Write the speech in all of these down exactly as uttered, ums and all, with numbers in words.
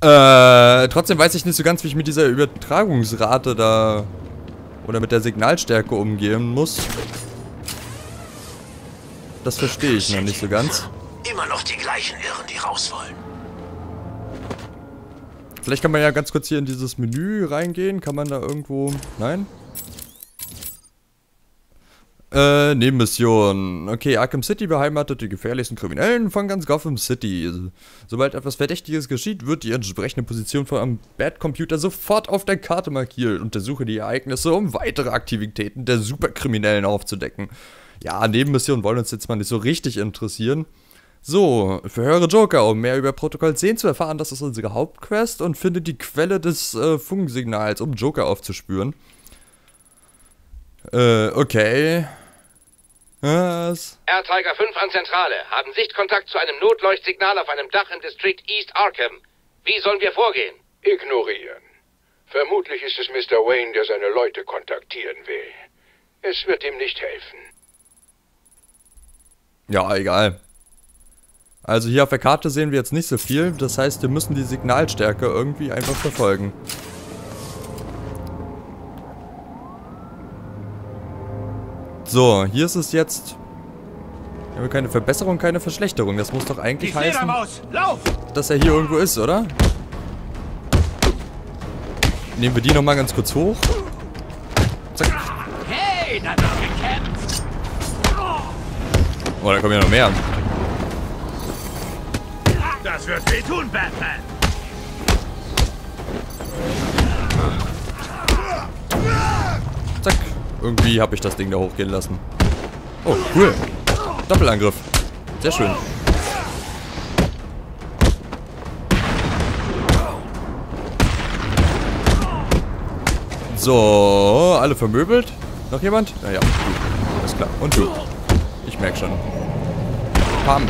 Äh, trotzdem weiß ich nicht so ganz, wie ich mit dieser Übertragungsrate da oder mit der Signalstärke umgehen muss. Das verstehe ich noch nicht so ganz. Immer noch die gleichen Irren, die raus wollen. Vielleicht kann man ja ganz kurz hier in dieses Menü reingehen. Kann man da irgendwo... Nein? Äh, Nebenmission. Okay, Arkham City beheimatet die gefährlichsten Kriminellen von ganz Gotham City. Sobald etwas Verdächtiges geschieht, wird die entsprechende Position von einem Bad-Computer sofort auf der Karte markiert. Untersuche die Ereignisse, um weitere Aktivitäten der Superkriminellen aufzudecken. Ja, Nebenmissionen wollen uns jetzt mal nicht so richtig interessieren. So, verhöre Joker, um mehr über Protokoll zehn zu erfahren. Das ist unsere Hauptquest und finde die Quelle des äh, Funksignals, um Joker aufzuspüren. Äh, okay. Was? R Tiger fünf an Zentrale. Haben Sichtkontakt zu einem Notleuchtsignal auf einem Dach im District East Arkham. Wie sollen wir vorgehen? Ignorieren. Vermutlich ist es Mister Wayne, der seine Leute kontaktieren will. Es wird ihm nicht helfen. Ja, egal. Also hier auf der Karte sehen wir jetzt nicht so viel. Das heißt, wir müssen die Signalstärke irgendwie einfach verfolgen. So, hier ist es jetzt... Wir haben keine Verbesserung, keine Verschlechterung. Das muss doch eigentlich heißen, dass er hier irgendwo ist, oder? Nehmen wir die nochmal ganz kurz hoch. Zack. Hey, da wird gekämpft. Oh, da kommen ja noch mehr. Das wird wehtun, Batman. Zack. Irgendwie habe ich das Ding da hochgehen lassen. Oh, cool. Doppelangriff. Sehr schön. So, alle vermöbelt. Noch jemand? Naja, gut. Alles klar. Und du. Ich merke schon. Pam.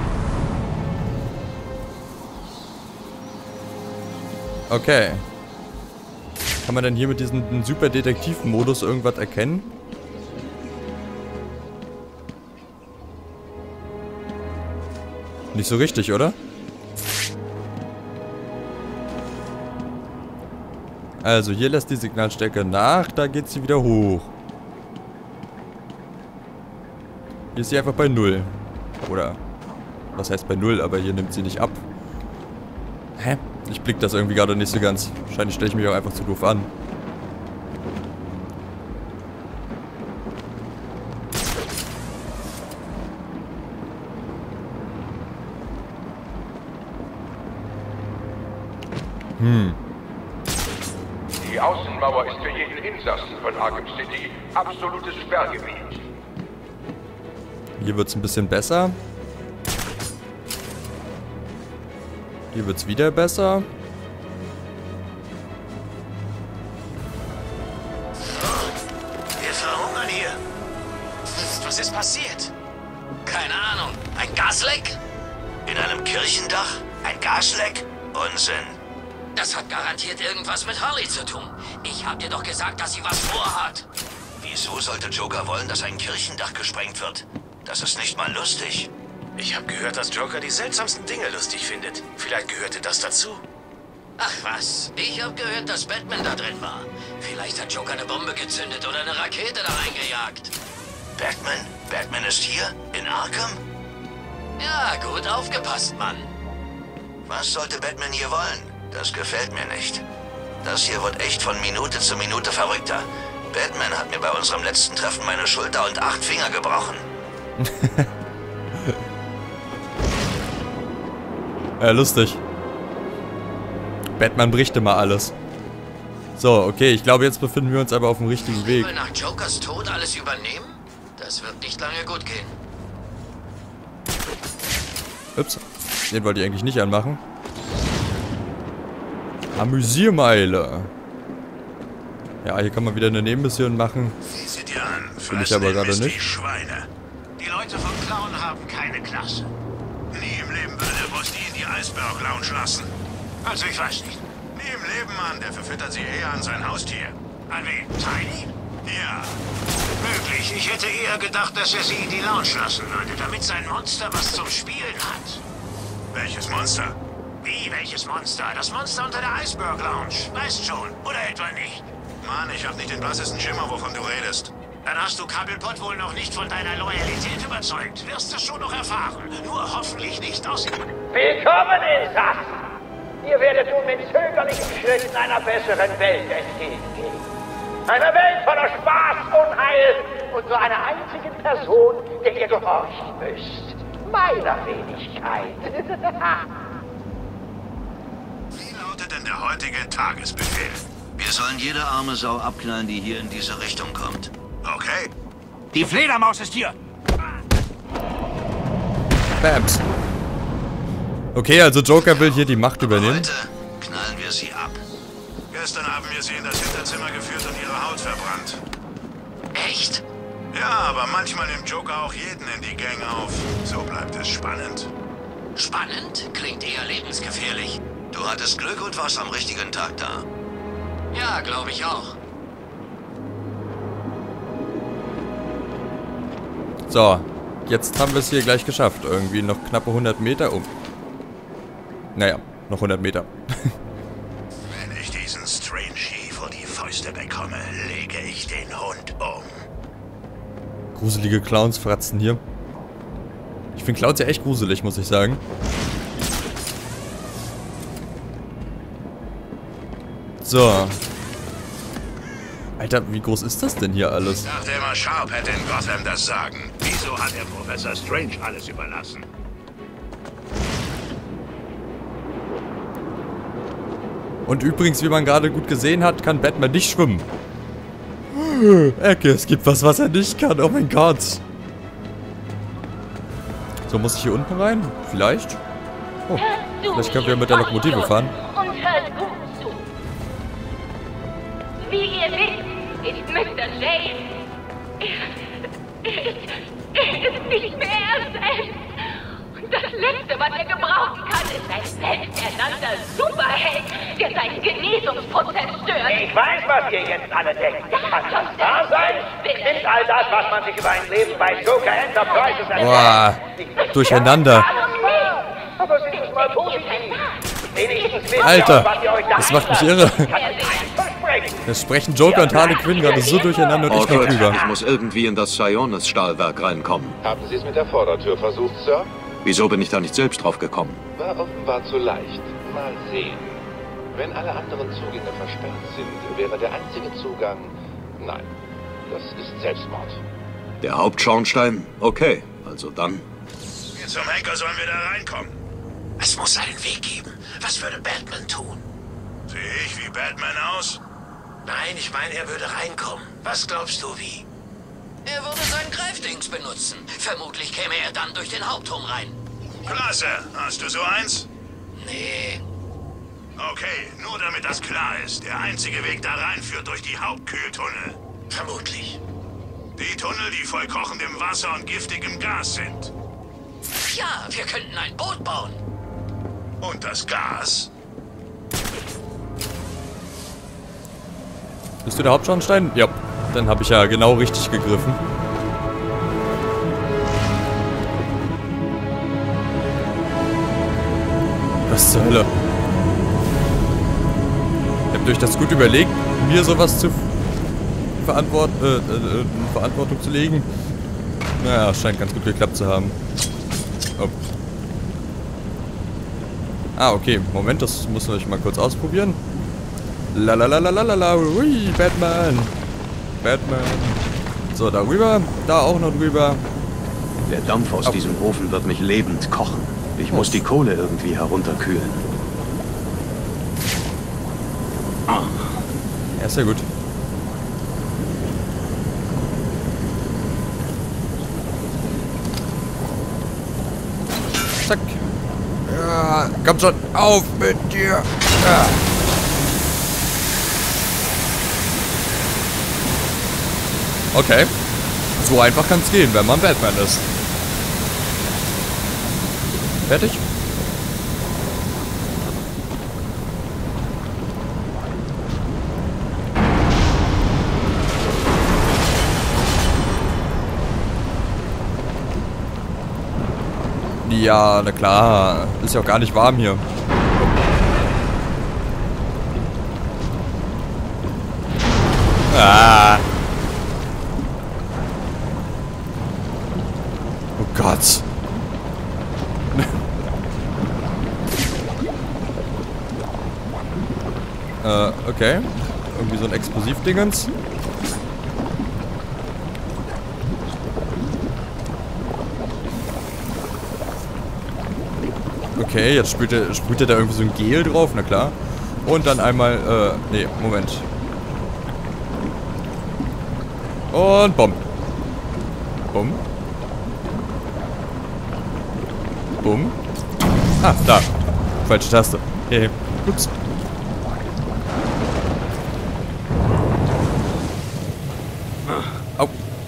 Okay. Kann man denn hier mit diesem Super-Detektiv-Modus irgendwas erkennen? Nicht so richtig, oder? Also, hier lässt die Signalstärke nach, da geht sie wieder hoch. Hier ist sie einfach bei null. Oder, was heißt bei null, aber hier nimmt sie nicht ab. Hä? Ich blick das irgendwie gerade nicht so ganz. Wahrscheinlich stelle ich mich auch einfach zu doof an. Hm. Die Außenmauer ist für jeden Insassen von Arkham City absolutes Sperrgebiet. Hier wird es ein bisschen besser. Hier wird es wieder besser. Wir verhungern hier. Was ist passiert? Keine Ahnung. Ein Gasleck? In einem Kirchendach? Ein Gasleck? Unsinn. Das hat garantiert irgendwas mit Harley zu tun. Ich hab dir doch gesagt, dass sie was vorhat. Wieso sollte Joker wollen, dass ein Kirchendach gesprengt wird? Das ist nicht mal lustig. Ich habe gehört, dass Joker die seltsamsten Dinge lustig findet. Vielleicht gehörte das dazu. Ach was, ich habe gehört, dass Batman da drin war. Vielleicht hat Joker eine Bombe gezündet oder eine Rakete da reingejagt. Batman? Batman ist hier? In Arkham? Ja, gut aufgepasst, Mann. Was sollte Batman hier wollen? Das gefällt mir nicht. Das hier wird echt von Minute zu Minute verrückter. Batman hat mir bei unserem letzten Treffen meine Schulter und acht Finger gebrochen. Ja, lustig. Batman bricht immer alles. So, okay, ich glaube, jetzt befinden wir uns aber auf dem richtigen Weg. Will nach Jokers Tod alles übernehmen? Das wird nicht lange gut gehen. Ups, den wollte ich eigentlich nicht anmachen. Amüsiermeile. Ja, hier kann man wieder eine Nebenmission machen. Sieh sie dir an. Will ich aber gerade nicht. Schweine. Die Leute von Clown haben keine Klasse. Nie im Leben würde der Boss die in die Eisberg Lounge lassen. Also ich weiß nicht. Nie im Leben, Mann. Der verfüttert sie eher an sein Haustier. An wen? Tiny? Ja. Möglich. Ich hätte eher gedacht, dass er sie in die Lounge lassen würde, damit sein Monster was zum Spielen hat. Welches Monster? Wie Wie, welches Monster? Das Monster unter der Iceberg Lounge. Weißt schon, oder etwa nicht? Mann, ich hab nicht den blassesten Schimmer, wovon du redest. Dann hast du Cobblepot wohl noch nicht von deiner Loyalität überzeugt. Wirst es schon noch erfahren. Nur hoffentlich nicht aus... Willkommen, Insassen! Ihr werdet nun mit zögerlichen Schritten einer besseren Welt entgegengehen. Einer Welt voller Spaß, Unheil und nur einer einzigen Person, der ihr gehorchen müsst. Meiner Wenigkeit. Wie lautet denn der heutige Tagesbefehl? Wir sollen jede arme Sau abknallen, die hier in diese Richtung kommt. Okay. Die Fledermaus ist hier! Bams. Okay, also Joker will hier die Macht übernehmen. Heute knallen wir sie ab. Gestern haben wir sie in das Hinterzimmer geführt und ihre Haut verbrannt. Echt? Ja, aber manchmal nimmt Joker auch jeden in die Gang auf. So bleibt es spannend. Spannend? Klingt eher lebensgefährlich. Du hattest Glück und warst am richtigen Tag da. Ja, glaube ich auch. So, jetzt haben wir es hier gleich geschafft. Irgendwie noch knappe hundert Meter. Oh. Naja, noch hundert Meter. Wenn ich diesen Strange vor die Fäuste bekomme, lege ich den Hund um. Gruselige Clowns fratzen hier. Ich finde Clowns ja echt gruselig, muss ich sagen. So. Alter, wie groß ist das denn hier alles? Ich dachte immer, Sharp hätte in Gotham das Sagen. Wieso hat er Professor Strange alles überlassen? Und übrigens, wie man gerade gut gesehen hat, kann Batman nicht schwimmen. Ecke, es gibt was, was er nicht kann. Oh mein Gott. So, muss ich hier unten rein? Vielleicht? Oh, vielleicht können wir mit der Lokomotive fahren. Und hört gut zu. Wie ihr wisst, ist Mister J. Er, er, ist, er ist nicht mehr er selbst. Und das Letzte, was er gebrauchen kann, ist ein selbsternannter Superheld, der seinen Genesungsprozess stört. Ich weiß, was ihr jetzt alle denkt. Kann das wahr sein? Stimmt all das, was man sich über ein Leben bei Joker Enterprises erzählt? Boah, durcheinander. Aber seht es mal positiv. Wenigstens wisst ihr Alter, auch, was ihr euch das macht mich daheim irre. macht. Kann ich eins versprechen. Das sprechen Joker und Harley Quinn gerade so durcheinander und ich noch drüber. Ich muss irgendwie in das Sionis-Stahlwerk reinkommen. Haben Sie es mit der Vordertür versucht, Sir? Wieso bin ich da nicht selbst drauf gekommen? War offenbar zu leicht. Mal sehen. Wenn alle anderen Zugänge versperrt sind, wäre der einzige Zugang... Nein, das ist Selbstmord. Der Hauptschornstein? Okay, also dann. Wie zum Henker sollen wir da reinkommen? Es muss einen Weg geben. Was würde Batman tun? Sehe ich wie Batman aus? Nein, ich meine, er würde reinkommen. Was glaubst du, wie? Er würde sein Greifdings benutzen. Vermutlich käme er dann durch den Hauptturm rein. Klasse. Hast du so eins? Nee. Okay, nur damit das klar ist. Der einzige Weg da rein führt durch die Hauptkühltunnel. Vermutlich. Die Tunnel, die voll kochendem Wasser und giftigem Gas sind. Ja, wir könnten ein Boot bauen. Und das Gas? Bist du der Hauptschornstein? Ja. Dann habe ich ja genau richtig gegriffen. Was zur Hölle? Habt ihr euch das gut überlegt, mir sowas zu verantwort äh, äh, äh, Verantwortung zu legen? Naja, scheint ganz gut geklappt zu haben. Oh. Ah, okay. Moment, das muss ich mal kurz ausprobieren. Lalalalalalala, ui, Batman. Batman. So, darüber. Da auch noch drüber. Der Dampf aus Oh. diesem Ofen wird mich lebend kochen. Ich muss die Kohle irgendwie herunterkühlen. Ja, ist ja gut. Zack. Ja, komm schon, auf mit dir. Ja. Okay. So einfach kann es gehen, wenn man Batman ist. Fertig? Ja, na klar. Ist ja auch gar nicht warm hier. Ah. Oh Gott. äh, okay. Irgendwie so ein Explosivdingens. Okay, jetzt sprüht er, sprüht er da irgendwie so ein Gel drauf, na klar. Und dann einmal, äh, nee, Moment. Und bumm. Bumm. Bumm. Ah, da. Falsche Taste. Hey. Ups. Au.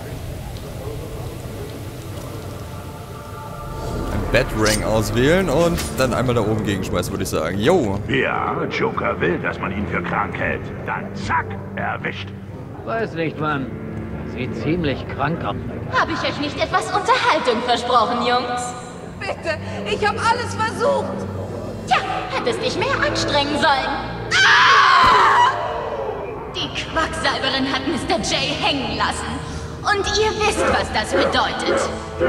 Batarang auswählen und dann einmal da oben gegenschmeißen, würde ich sagen. Jo. Ja, Joker will, dass man ihn für krank hält. Dann zack, erwischt. Weiß nicht wann. Sieht ziemlich krank aus. Habe ich euch nicht etwas Unterhaltung versprochen, Jungs? Bitte, ich habe alles versucht. Tja, hättest dich mehr anstrengen sollen. Ah! Die Quacksalberin hat Mister J hängen lassen. Und ihr wisst, was das bedeutet.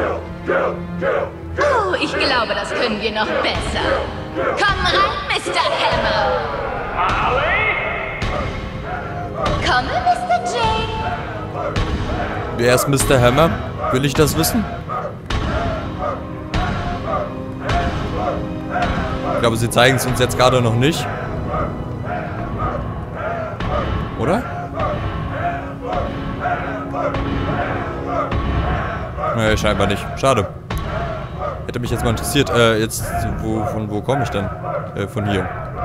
Oh, ich glaube, das können wir noch besser. Komm rein, Mister Hammer. Komme, Mister J. Wer ist Mister Hammer? Will ich das wissen? Ich glaube, sie zeigen es uns jetzt gerade noch nicht. Oder? Nee, scheinbar nicht. Schade. Hätte mich jetzt mal interessiert. Äh, jetzt, wo, von wo komme ich denn? Äh, von hier.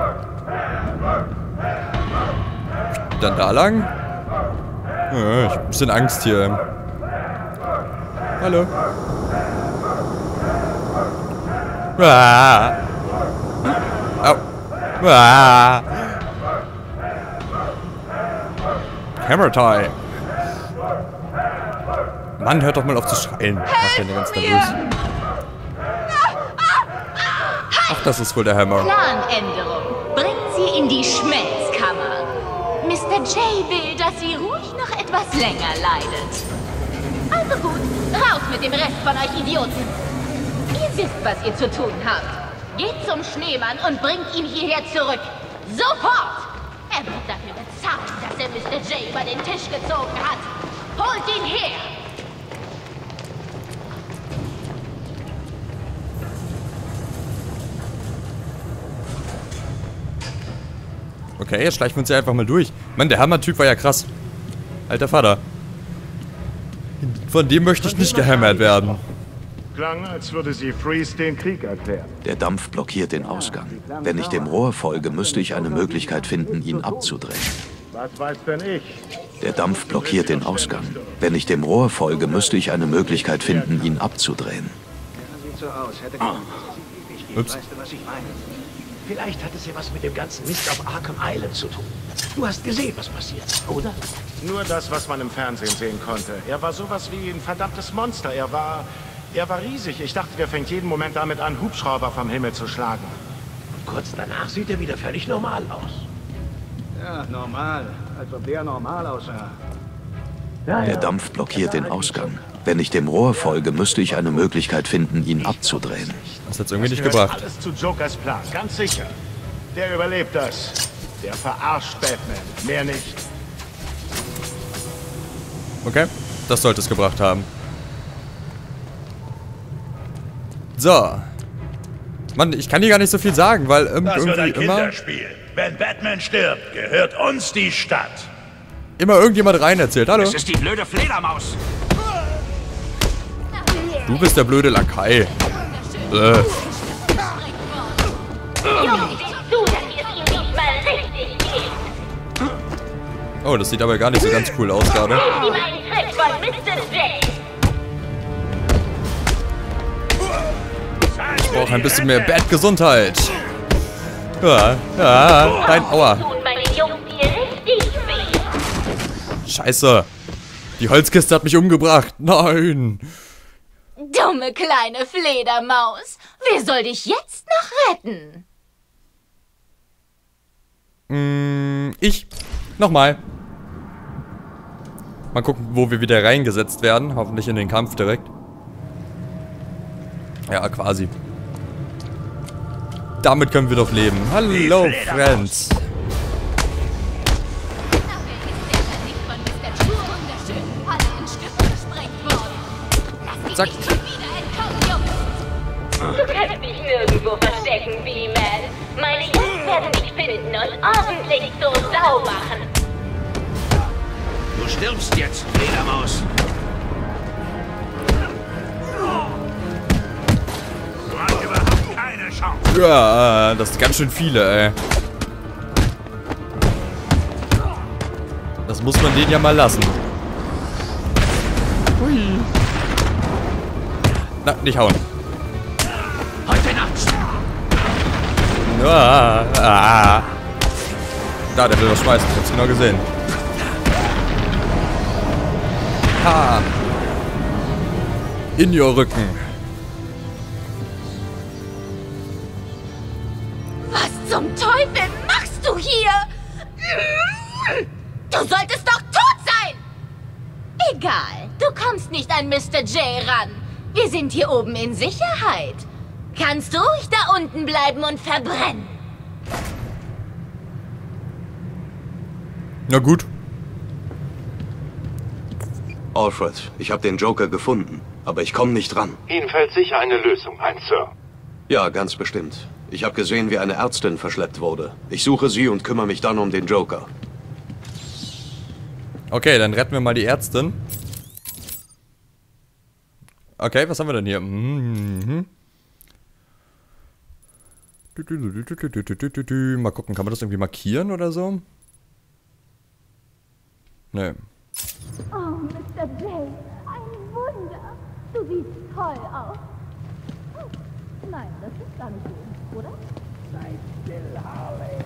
Dann da lang? Ja, ich hab ein bisschen Angst hier. Hallo. Ah. Au. Ah. Hammer Time. Mann, hört doch mal auf zu schreien. Macht den ganz nervös. Ach, das ist wohl der Hammer. Planänderung. Bringt sie in die Schmelzkammer. Mister J will, dass sie ruhig noch etwas länger leidet. Also gut, raus mit dem Rest von euch Idioten. Ihr wisst, was ihr zu tun habt. Geht zum Schneemann und bringt ihn hierher zurück. Sofort! Er wird dafür bezahlt, dass er Mister J über den Tisch gezogen hat. Holt ihn her! Okay, jetzt schleichen wir uns ja einfach mal durch. Mann, der Hammer-Typ war ja krass. Alter Vater. Von dem möchte ich nicht gehämmert werden. Klang, als würde sie Freeze den Krieg erklären. Der Dampf blockiert den Ausgang. Wenn ich dem Rohr folge, müsste ich eine Möglichkeit finden, ihn abzudrehen. Was weiß denn ich? Der Dampf blockiert den Ausgang. Wenn ich dem Rohr folge, müsste ich eine Möglichkeit finden, ihn abzudrehen. Sieht so aus. Hätte Ups. Weißt du, was ich meine? Vielleicht hat es ja was mit dem ganzen Mist auf Arkham Island zu tun. Du hast gesehen, was passiert, oder? Nur das, was man im Fernsehen sehen konnte. Er war sowas wie ein verdammtes Monster. Er war... Er war riesig. Ich dachte, der fängt jeden Moment damit an, Hubschrauber vom Himmel zu schlagen. Und kurz danach sieht er wieder völlig normal aus. Ja, normal. Als ob der normal aussah. Der Dampf blockiert den Ausgang. Wenn ich dem Rohr folge, müsste ich eine Möglichkeit finden, ihn abzudrehen. Das hat's irgendwie Das nicht gehört gebracht. alles zu Jokers Plan, ganz sicher. Der überlebt das. Der verarscht Batman, mehr nicht. Okay, das sollte es gebracht haben. So. Mann, ich kann hier gar nicht so viel sagen, weil ähm, Das wird irgendwie ein immer, Kinderspiel. Wenn Batman stirbt, gehört uns die Stadt. immer irgendjemand rein erzählt. Hallo? Es ist die blöde Fledermaus. Du bist der blöde Lakai. Äh. Jungs, du, dass ihr es ihm diesmal richtig geht. Oh, das sieht aber gar nicht so ganz cool aus gerade. Gebt ihm einen Tritt von Mister J. Ich brauche ein bisschen mehr Bad-Gesundheit. Ja, ja, nein, aua. Tun meine Jungs hier richtig weh. Scheiße. Die Holzkiste hat mich umgebracht. Nein. Dumme kleine Fledermaus. Wer soll dich jetzt noch retten? Mm, ich. Nochmal. Mal gucken, wo wir wieder reingesetzt werden. Hoffentlich in den Kampf direkt. Ja, quasi. Damit können wir doch leben. Hallo, Friends. Zack. Du kannst dich nirgendwo verstecken, B-Man. Meine Jungs werden dich finden und ordentlich so sau machen. Du stirbst jetzt, Fledermaus. Du hast überhaupt keine Chance. Ja, das sind ganz schön viele, ey. Das muss man denen ja mal lassen. Hui. Na, nicht hauen. Heute Nacht. Ah, ah. Da, der will was schmeißen. Ich hab's genau gesehen. Ha. In ihr Rücken. Was zum Teufel machst du hier? Du solltest doch tot sein! Egal, du kommst nicht an Mister J ran. Wir sind hier oben in Sicherheit. Kannst ruhig da unten bleiben und verbrennen. Na gut. Alfred, ich habe den Joker gefunden, aber ich komme nicht ran. Ihnen fällt sicher eine Lösung ein, Sir. Ja, ganz bestimmt. Ich habe gesehen, wie eine Ärztin verschleppt wurde. Ich suche sie und kümmere mich dann um den Joker. Okay, dann retten wir mal die Ärztin. Okay, was haben wir denn hier? Mhm. Mal gucken, kann man das irgendwie markieren oder so? Nee. Oh, Mister J, ein Wunder. Du siehst toll aus. Oh, nein, das ist gar nicht so, oder? Sei still, Harley.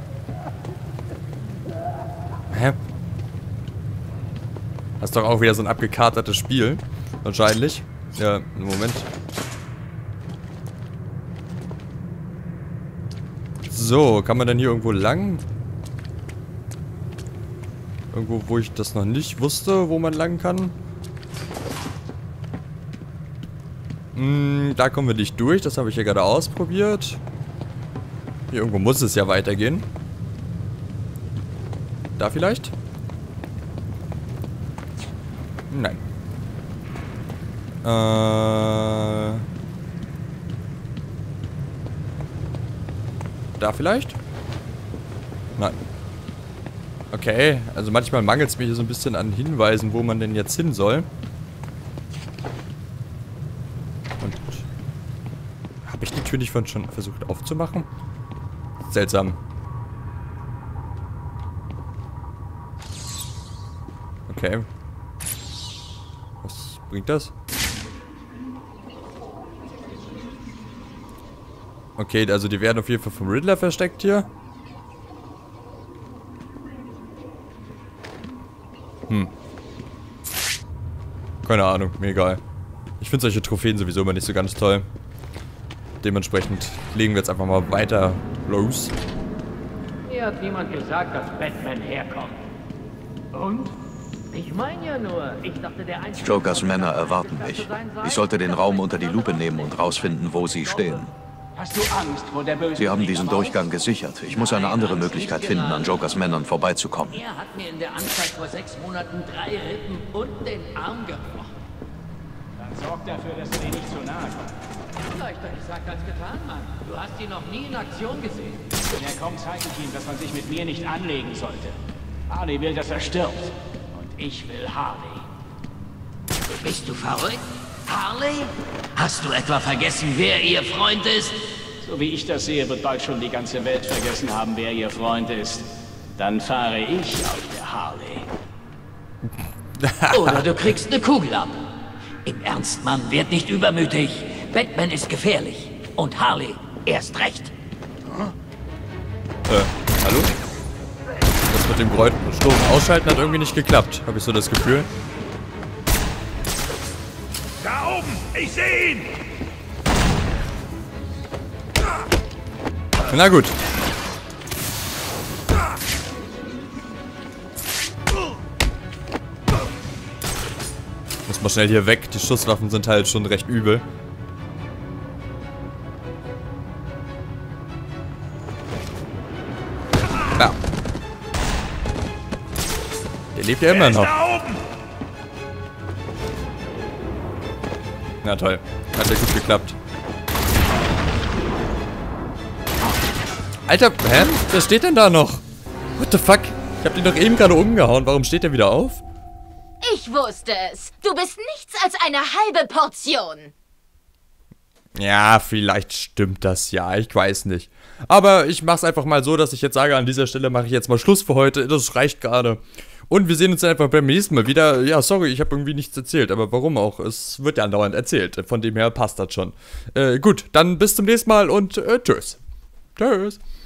Hä? Das ist doch auch wieder so ein abgekatertes Spiel. Wahrscheinlich. Ja, Moment. So, kann man denn hier irgendwo lang? Irgendwo, wo ich das noch nicht wusste, wo man lang kann? Hm, da kommen wir nicht durch. Das habe ich ja gerade ausprobiert. Hier irgendwo muss es ja weitergehen. Da vielleicht? Nein. Äh... Da vielleicht? Nein. Okay, also manchmal mangelt es mir hier so ein bisschen an Hinweisen, wo man denn jetzt hin soll. Und habe ich die Tür nicht von schon versucht aufzumachen? Seltsam. Okay. Was bringt das? Okay, also die werden auf jeden Fall vom Riddler versteckt hier. Hm. Keine Ahnung, mir egal. Ich finde solche Trophäen sowieso immer nicht so ganz toll. Dementsprechend legen wir jetzt einfach mal weiter los. Mir hat niemand gesagt, dass Batman herkommt. Und? Ich meine ja nur, ich dachte, der einzige... Jokers Männer erwarten mich. Ich sollte den Raum unter die Lupe nehmen und rausfinden, wo sie stehen. Hast du Angst vor der bösen... Sie haben diesen Durchgang gesichert. Ich muss eine andere Möglichkeit finden, an Jokers Männern vorbeizukommen. Er hat mir in der Anstalt vor sechs Monaten drei Rippen und den Arm gebrochen. Dann sorg dafür, dass du dir nicht zu nahe kommst. Leichter gesagt als getan, Mann. Du hast ihn noch nie in Aktion gesehen. Wenn er kommt, zeige ich ihm, dass man sich mit mir nicht anlegen sollte. Harley will, dass er stirbt. Und ich will Harley. Bist du verrückt? Harley? Hast du etwa vergessen, wer ihr Freund ist? So wie ich das sehe, wird bald schon die ganze Welt vergessen haben, wer ihr Freund ist. Dann fahre ich auf der Harley. Oder du kriegst eine Kugel ab. Im Ernst, Mann, werd nicht übermütig. Batman ist gefährlich. Und Harley erst recht. Äh, hallo? Das mit dem Stoßen ausschalten hat irgendwie nicht geklappt. Habe ich so das Gefühl. Da oben! Ich sehe ihn! Na gut. muss mal schnell hier weg. Die Schusswaffen sind halt schon recht übel. Ja. Der lebt ja immer noch. Na toll. Hat ja gut geklappt. Alter, hä? Wer steht denn da noch? What the fuck? Ich hab den doch eben gerade umgehauen. Warum steht der wieder auf? Ich wusste es. Du bist nichts als eine halbe Portion. Ja, vielleicht stimmt das ja. Ich weiß nicht. Aber ich mach's einfach mal so, dass ich jetzt sage, an dieser Stelle mache ich jetzt mal Schluss für heute. Das reicht gerade. Und wir sehen uns dann einfach beim nächsten Mal wieder. Ja, sorry, ich habe irgendwie nichts erzählt. Aber warum auch? Es wird ja andauernd erzählt. Von dem her passt das schon. Äh, gut, dann bis zum nächsten Mal und äh, tschüss. Tschüss.